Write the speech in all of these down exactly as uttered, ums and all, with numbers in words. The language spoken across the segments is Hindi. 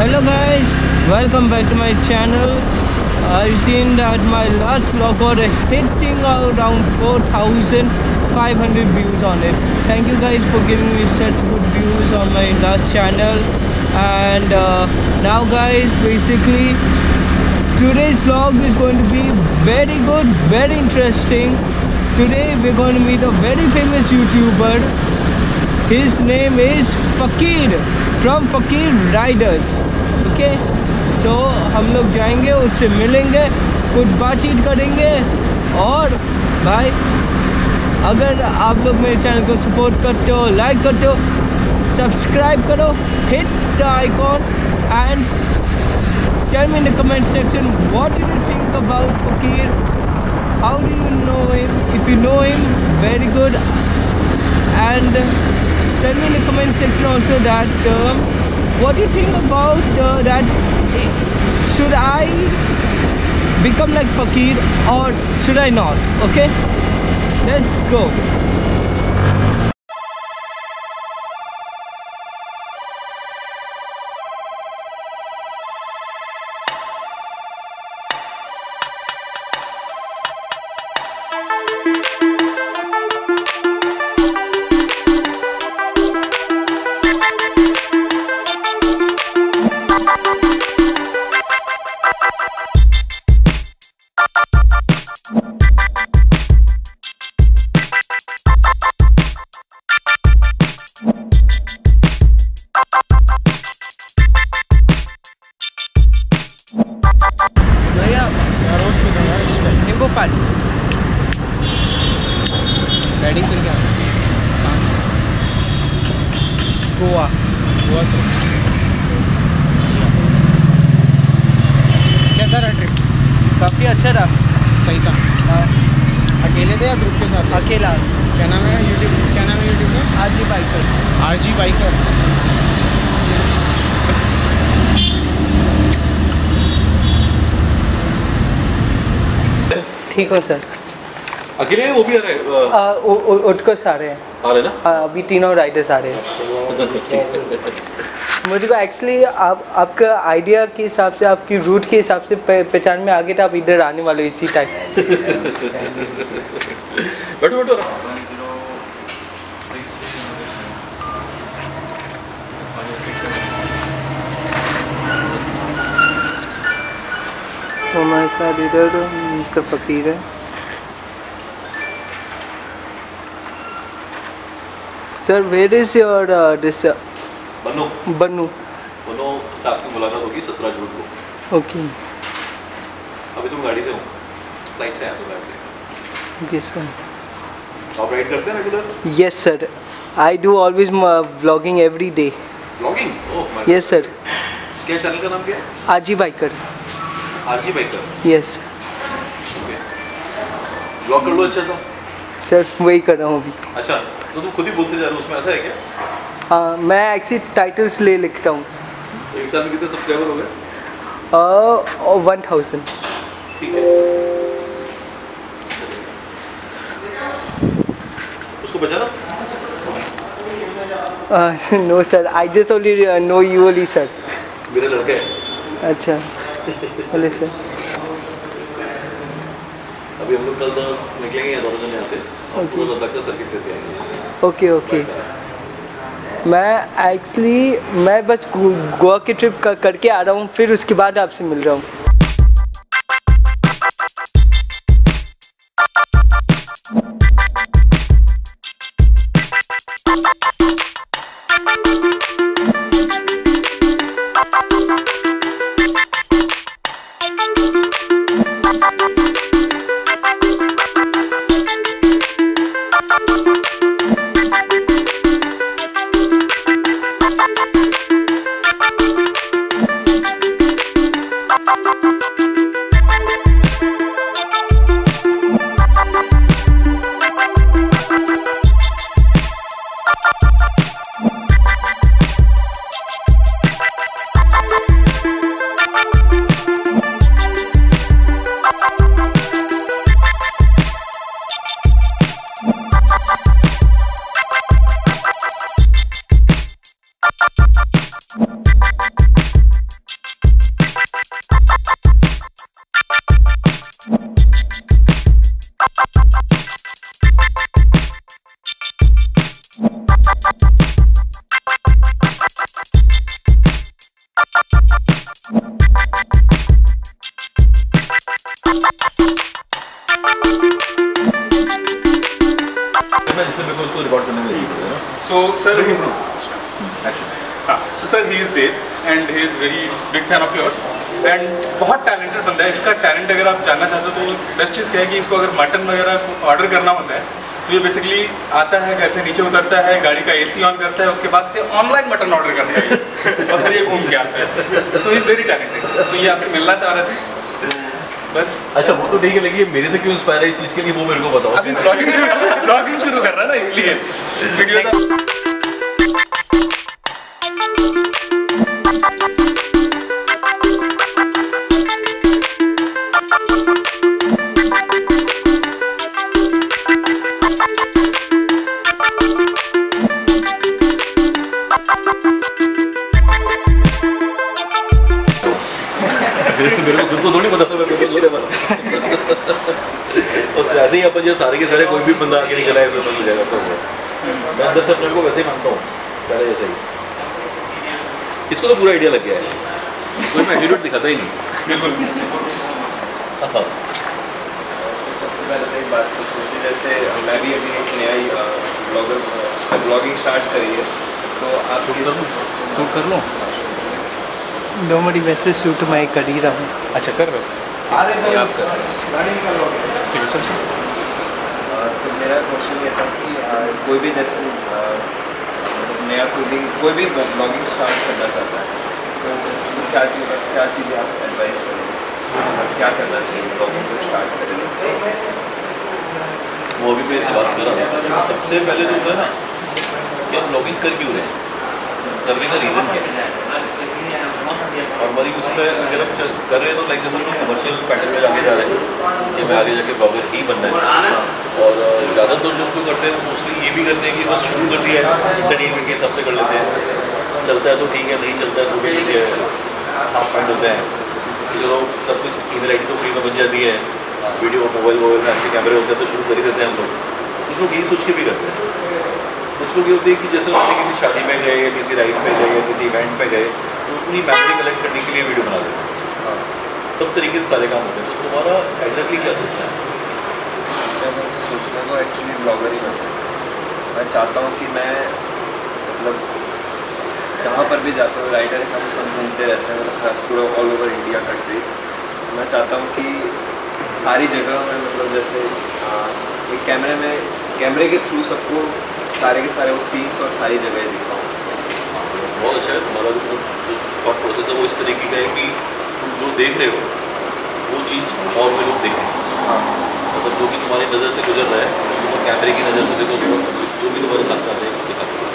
Hello guys, welcome back to my channel. I've seen that my last vlog got a hitting around four thousand five hundred views on it. Thank you guys for giving me such good views on my last channel. And uh, now guys, basically today's vlog is going to be very good, very interesting. Today we're going to meet a very famous YouTuber. His name is Fakir from Fakir Riders. Okay, so हम लोग जाएंगे, उससे मिलेंगे, कुछ बातचीत करेंगे. और भाई अगर आप लोग मेरे चैनल को सपोर्ट करते हो, लाइक करते हो, सब्सक्राइब करो, hit the icon and tell me in the comment section what do you think about Fakir. How do you know him? If you know him, very good. And tell me in the comment section also that uh, what do you think about uh, that should I become like Fakir or should I not? Okay, let's go. नींबू पानी राइडिंग करके आ कहाँ से? गोवा गोवा से। कैसा रहा ट्रिप? काफ़ी अच्छा रहा। सही था। हाँ, अकेले थे या ग्रुप के साथ? अकेला। क्या नाम है यूट्यूब क्या नाम है यूट्यूब में? R G biker. R G biker. ठीक हो सर। अकेले वो भी आ रहे हैं? उठकर सारे हैं आ रहे ना? हाँ, अभी तीनों राइडर्स आ रहे हैं। मुझे को एक्चुअली आप आपका आइडिया के हिसाब से, आपकी रूट के हिसाब से पहचान में आगे था आप इधर आने वाले इसी टाइम। बैठो बैठो। तो हमारे साथ इधर मिस्टर फकीर है। Sir where is your this बनो बन्नू? बनो से आपकी मुलाकात होगी सत्रह जून को। ओके अभी तुम गाड़ी से हो, फ्लाइट से आया तो बैठ ओके सर। आप राइड करते हैं regular? Yes sir, I do always vlogging every day. Blogging? Oh yes sir. क्या चैनल का नाम क्या है? R G biker. R G biker. Yes okay, blog कर लो अच्छा सा। सर वही कर रहा हूँ अभी। अच्छा, तो तुम खुद ही बोलते जा रहे हो, उसमें ऐसा है क्या? हाँ, मैं एक्चुअली टाइटल्स ले लिखता हूँ। एक साल में कितने सब्सक्राइबर हो गए? One thousand. ठीक है, उसको बचाना। No sir, I just only know you only sir. मेरा लड़का है। अच्छा बोले सर। अभी हम लोग कल तो निकलेंगे यहाँ दोनों जने यहाँ से, और पूरा लद्दाख का सर्किट करके आएंगे। Okay okay. मैं एक्चुअली मैं बस गोवा की ट्रिप कर, करके आ रहा हूँ, फिर उसके बाद आपसे मिल रहा हूँ। Bye. जिससे मेरे को उसको रिकॉर्ड करने में इजी है। So sir, action. हाँ, so sir he is there and he is very big fan of yours and बहुत टैलेंटेड बंदा है। इसका टैलेंट अगर आप जानना चाहते हो तो बेस्ट चीज़ क्या है कि इसको अगर मटन वगैरह ऑर्डर करना होता है तो ये बेसिकली आता है, घर से नीचे उतरता है, गाड़ी का एसी ऑन करता है, उसके बाद से ऑनलाइन मटन ऑर्डर करता है और फिर ये घूम के आता है। So is very talented. तो ये आपसे मिलना चाह रहे थे बस। अच्छा वो तो ठीक है, लेकिन ये मेरे से क्यों इंस्पायर है इस चीज़ के लिए वो मेरे को बताओ। अभी ब्लॉगिंग शुरू ब्लॉगिंग शुरू कर रहा है ना, इसलिए वीडियो मेरे को खुद को थोड़ी पता था मैं ये रहा तो ऐसे ही अपन जो सारे के सारे कोई भी बंदा आगे निकला है तो हो जाएगा सब। मैं अंदर से अपने को वैसे ही मानता हूँ पहले जैसे ही। इसको तो पूरा आइडिया लग गया है, कोई मैं एटीट्यूड दिखाता ही नहीं। बिल्कुल। सबसे पहले तो एक बात पूछनी थी, जैसे मैं भी अभी एक नया ब्लॉगर ब्लॉगिंग स्टार्ट करी है तो आप शूट कर लो। नॉर्मली वैसे शूट मैं कर ही रहा हूँ। अच्छा कर रहे हो? ये आप कर रहे हो? ठीक है सर। तो मेरा क्वेश्चन ये था कि आ, कोई भी जैसे आ, नया कुकिंग कोई भी ब्लॉगिंग स्टार्ट करना चाहता है तो उसको क्या क्या चीज़ें आप एडवाइस करेंगे, क्या करना चाहिए ब्लॉगिंग को स्टार्ट करेंगे? वो अभी मैं इससे बात कर रहा था। सबसे पहले तो होता है ना कि आप ब्लॉगिंग कर क्यों रहे हैं, करने का रीज़न क्या है। और हमारी उसमें अगर हम चल कर रहे हैं तो लाइक जैसे हम लोग कमर्शियल पैटर्न में जाके जा रहे हैं कि मैं आगे जाके ब्लॉगर ही बनना है। और ज़्यादातर लोग जो करते हैं मोस्टली ये भी करते हैं कि बस शुरू कर दिया है एंटरटेनमेंट के हिसाब से कर लेते हैं, चलता है तो ठीक है, नहीं चलता है तो भी ठीक है, हाफ पॉइंट होते हैं कि चलो सब कुछ ईमेल आई डी तो फ्री में बन जाती है, वीडियो मोबाइल वोबाइल में अच्छे कैमरे होते हैं तो शुरू कर ही देते हैं हम लोग। कुछ लोग यही सोच के भी करते हैं। कुछ लोग ये होते हैं कि जैसे उसने किसी शादी में गए या किसी राइड में गए या किसी इवेंट में गए तो अपनी मेमोरी कलेक्ट करने के लिए वीडियो बना देते हैं। सब तरीके से सारे काम होते हैं। तो तुम्हारा एग्जैक्टली क्या सोचना है? मैं सोचना तो एक्चुअली ब्लॉगर ही बनना है। मैं चाहता हूँ कि मैं मतलब जहाँ पर भी जाता हूँ, राइडर हम सब घूमते रहते हैं मतलब पूरा ऑल ओवर इंडिया कंट्रीज। मैं चाहता हूँ कि सारी जगह में मतलब जैसे एक कैमरे में कैमरे के थ्रू सबको सारे के सारे वो सीन्स और सारी जगह दिखाऊँ। बहुत अच्छा है तुम्हारा जो थॉट प्रोसेस है वो इस तरीके का है कि तुम जो देख रहे हो वो चीज़ और भी लोग देखें। हाँ मतलब जो भी तुम्हारी नज़र से गुजर रहा है उसको तुम कैमरे की नज़र से देखो, जो भी तुम्हारे साथ आते हैं दिखाते हो।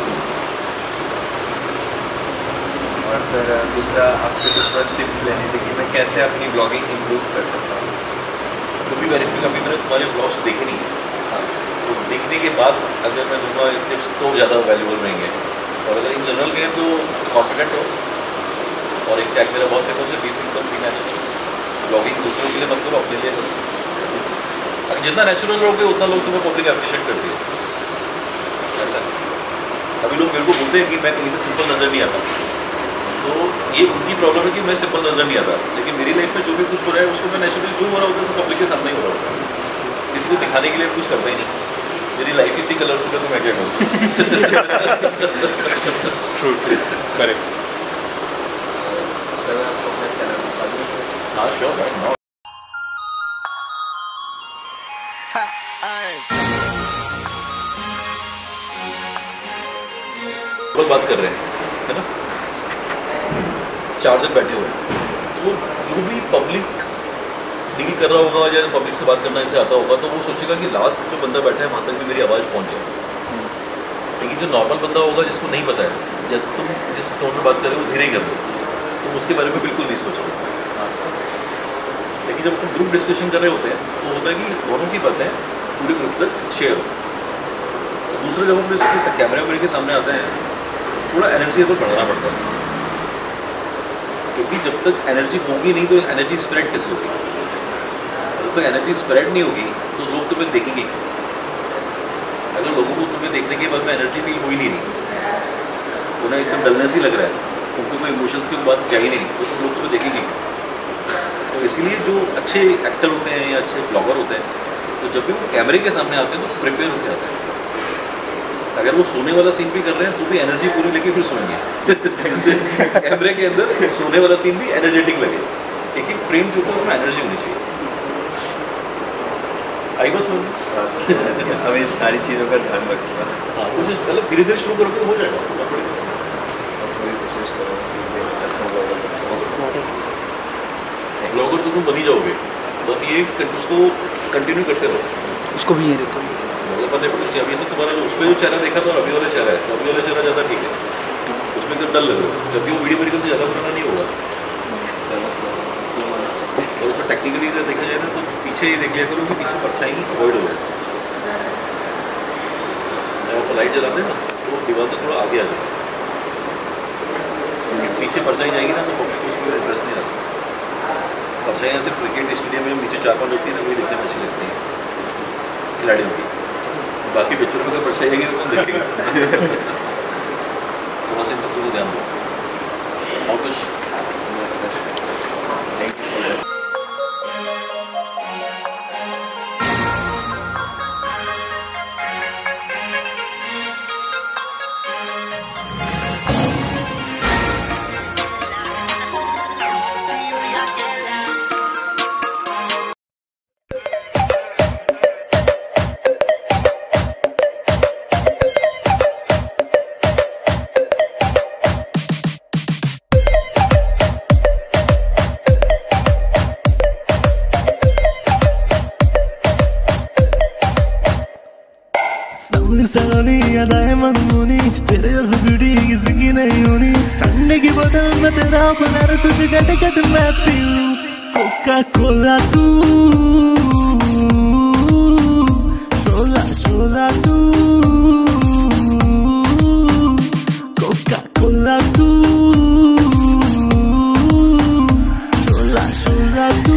और सर दूसरा आपसे कुछ बस टिप्स लेनी थी कि मैं कैसे अपनी ब्लॉगिंग इम्प्रूव कर सकता हूँ। तो भी वेरीफाई अभी मैंने तुम्हारे ब्लॉग्स देखे नहीं है, तो देखने के बाद अगर मैं दूँगा टिप्स तो ज़्यादा वैल्यूबल रहेंगे। और अगर इन जनरल गए तो कॉन्फिडेंट हो। और एक टैग मेरा बहुत फेमस है, be simple be natural. Blogging दूसरों के लिए मत करो, अपने लिए करो। अगर जितना नेचुरल रहोगे उतना लोग तुम्हें पब्लिक अप्रिशिएट करती है। ऐसा है। अभी लोग मेरे को बोलते हैं कि मैं कहीं से सिंपल नज़र नहीं आता, तो ये उनकी प्रॉब्लम है कि मैं सिंपल नज़र नहीं आता। लेकिन मेरी लाइफ में जो भी कुछ हो रहा है उसको मैं नेचुरली जो हो रहा होता है सब पब्लिक के सामने ही हो रहा होता है। किसी को दिखाने के लिए कुछ करता ही नहीं। मेरी लाइफ इतनी कलरफुल है तो मैं क्या करूँ। True true correct. सर मैं आपको अपना चैनल बता दूँ? हाँ श्योर राइट नाउ। बात कर रहे हैं है ना, चार जन बैठे हुए हैं, तो जो भी पब्लिक डील कर रहा होगा या पब्लिक से बात करना इसे आता होगा तो वो सोचेगा कि लास्ट जो बंदा बैठा है वहाँ तक भी मेरी आवाज़ पहुँच जाए। लेकिन जो नॉर्मल बंदा होगा जिसको नहीं पता है, जैसे तुम जिस टोन में बात कर रहे हो धीरे ही कर रहे हो, तुम उसके बारे में बिल्कुल नहीं सोच रहे। लेकिन जब तुम ग्रुप डिस्कशन कर रहे होते हैं तो होता है कि दोनों की बातें पूरे ग्रुप तक शेयर हो। दूसरे जब हम इसके कैमरे वैमरे के सामने आते हैं थोड़ा एनर्जी लेवल बढ़ाना पड़ता है, क्योंकि जब तक एनर्जी होगी नहीं तो एनर्जी स्प्रेड कैसे होगी। जब तक एनर्जी स्प्रेड नहीं होगी तो लोग तुम्हें देखेंगे। अगर लोगों को तुम्हें देखने के बाद में एनर्जी फील हो ही नहीं रही, उन्हें एकदम डलनेस ही लग रहा है, उनको कोई इमोशंस की बात जा ही नहीं, तो तुम लोग तो देखेंगे। तो इसीलिए जो अच्छे एक्टर होते हैं या अच्छे ब्लॉगर होते हैं, तो जब भी वो कैमरे के सामने आते हैं तो प्रिपेयर होकर आते हैं। अगर वो सोने वाला सीन भी कर रहे हैं तो भी एनर्जी पूरी लेके फिर सोएंगे जिससे कैमरे के अंदर सोने वाला सीन भी एनर्जेटिक लगे। एक एक फ्रेम जो होता है उसमें एनर्जी होनी चाहिए। आई बस अब इस सारी चीज़ों का ध्यान रखूँगा। हाँ, कोशिश मतलब धीरे धीरे शुरू करोगे तो हो जाएगा। पूरी कोशिश करूँगा अच्छा ब्लॉगर तो तुम बन ही जाओगे, बस ये उसको कंटिन्यू करते रहो। इसको भी ये देखो, मतलब मैंने कुछ अभी से तुम्हारा जो उस पर जो चेहरा देखा था और अभी वाला चेहरा है, तो अभी वाला चेहरा ज़्यादा ठीक है, उसमें तो डल लग रहा है, जबकि वो वीडियो मेडिकल से ज़्यादा पुराना नहीं होगा। और उसमें टेक्निकली अगर देखा जाए ना तो पीछे ही देख लिया करो कि पीछे परछाई अवॉइड हो जाए। जब लाइट जलाते हैं ना तो दीवार से थोड़ा आगे आ जाए, पीछे परछाई जाएगी ना तो पब्लिक को उसमें इंटरेस्ट नहीं आता। परछाइयाँ सिर्फ क्रिकेट स्टेडियम में नीचे चार पाँच होती है ना, वही देखने में अच्छी लगती है खिलाड़ियों की। बाकी बच्चों को तो परछाई आएगी तो कौन देखेगा। थोड़ा सा इन सब चीज़ों को ध्यान दो। और कुछ थैंक यू सो मच। सलोनी अदाएं मनमोनी, तेरे जैसे ब्यूटी किसी की नहीं होनी। ठंडे की बोतल में तेरा बना रहा, तुझे गट गट मैं पीऊं कोका कोला तू, शोला शोला तू, कोका कोला तू, शोला शोला तू।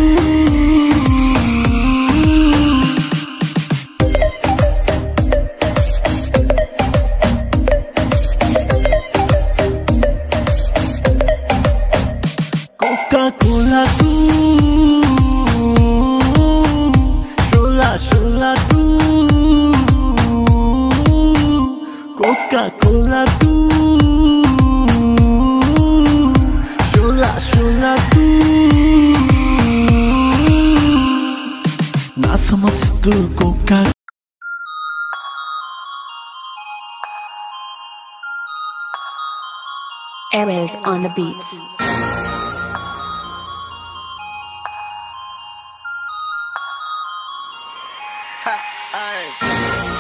Coca-Cola tú, Shola Shola tú, Coca-Cola tú, Shola Shola tú। ना समझ तू कोका Erez on the beats. Ha, aye.